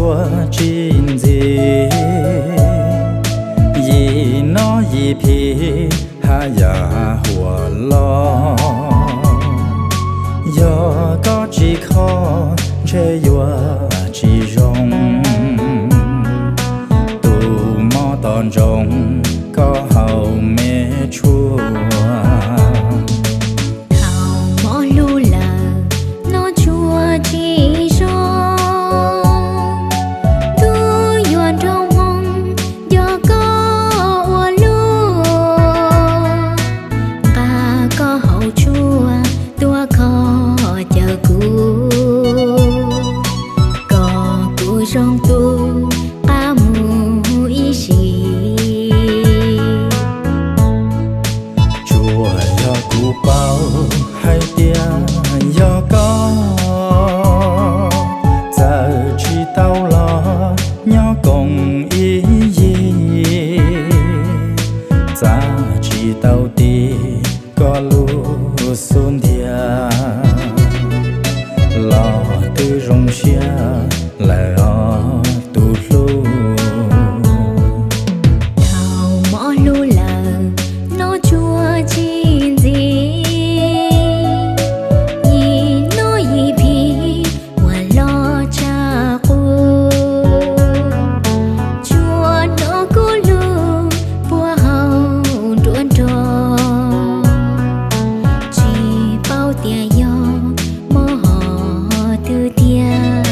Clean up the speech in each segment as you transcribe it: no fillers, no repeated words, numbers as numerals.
chúa chín gì gì nó gì phi ha ya hùa lo do có chỉ khó chế yua chỉ rong tu mò tòn rong có hậu mê chua trong tu ca mù ý xì chùa do cụ bao hay tia do có giờ chỉ tao lo nhỏ cùng ý gì giờ chỉ tao đi có lu xuân thia lo từ rong xia lại tu lu thảo mõ lu là nó chua chín gì nhìn nó gì phi mà lo cha cô chua nó cô lu bùa hậu đuôn trò chỉ bao tia yo mò họ từ tia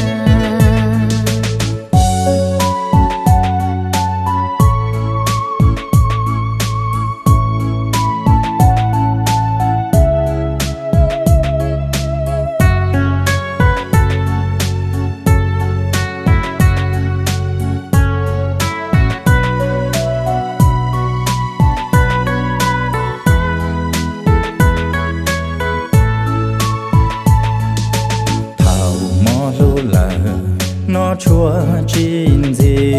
nó chúa chín gì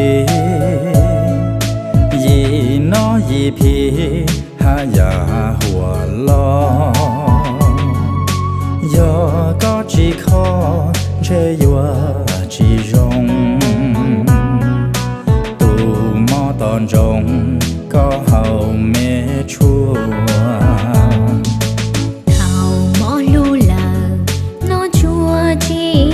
gì nó gì phi ha ya hùa lo do có chỉ khó chế yua chỉ rong tu mò tòn rong có hậu mê chua thảo mõ lu là nó chua chỉ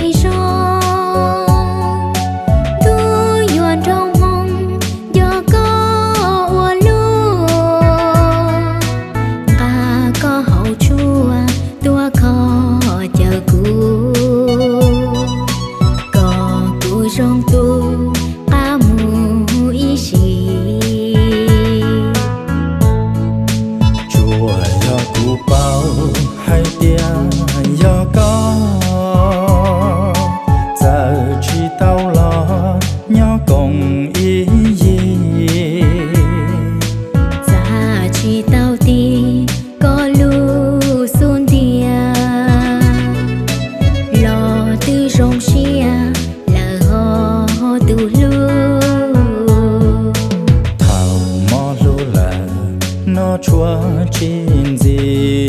trong tu ca mù ý xì chùa do cụ bao hay tia do có giờ chỉ tao lo nhỏ cùng ý gì giờ chỉ tao đi có lu xuân tia lo từ rong xia tu lu thảo mò lu là nó chúa chín gì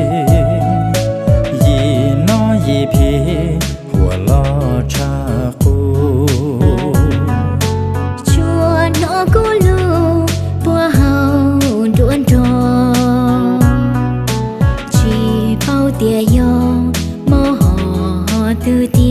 gì nó gì phi hùa lo cha cô chua nó cô lu bùa hậu đuôn trò chỉ bao tia yo mò họ từ tia